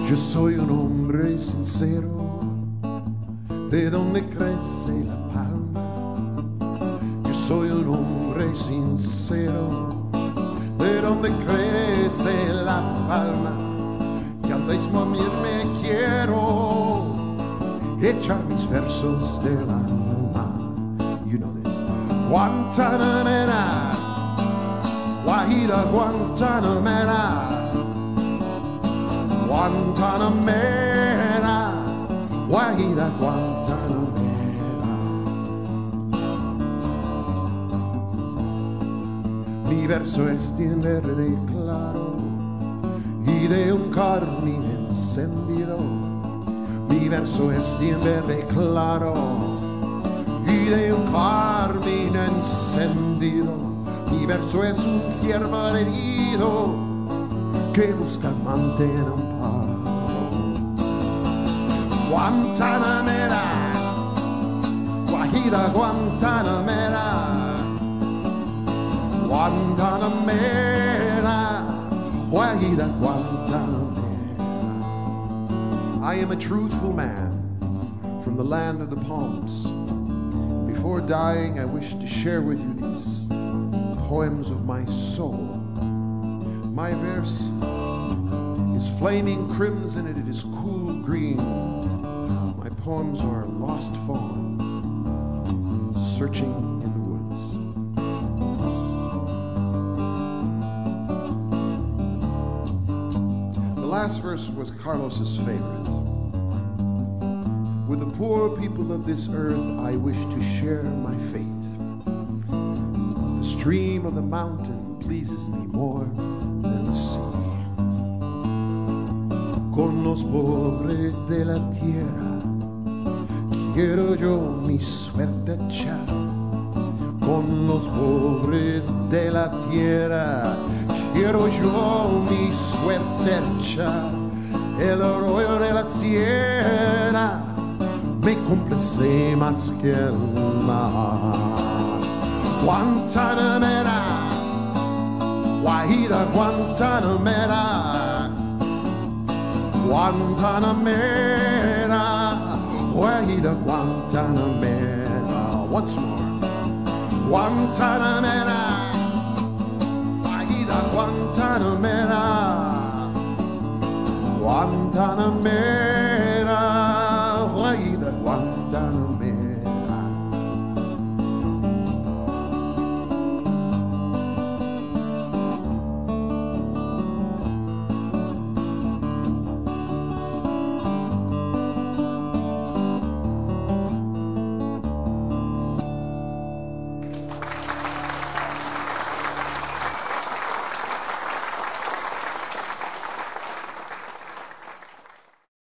Yo soy un hombre sincero, de donde crece la palma. Yo soy un hombre sincero, de donde crece la palma. Y al desmorirme quiero echar mis versos del alma. You know this. Guantanamera, Guajira Guantanamera, Guantanamera, Guajira Guantanamera. Mi verso es de verde claro y de un carmín encendido. Mi verso es de verde claro y de un carmín encendido. Mi verso es un ciervo herido que busca amante en amparo. Guantanamera, Guajira Guantanamera, Guantanamera, Guajira Guantanamera. I am a truthful man from the land of the palms. Before dying, I wish to share with you these poems of my soul. My verse is flaming crimson and it is cool green. My poems are lost fawn searching in the woods. The last verse was Carlos's favorite. With the poor people of this earth, I wish to share my fate. The stream of the mountain pleases me more than the sea. Con los pobres de la tierra quiero yo mi suerte echar. Con los pobres de la tierra quiero yo mi suerte echar. El arroyo de la sierra me complace más que el mar. Guantanamera, Guajira Guantanamera, Guantanamera, Guajira Guantanamera. Once more. Guantanamera, Guajira Guantanamera, Guantanamera.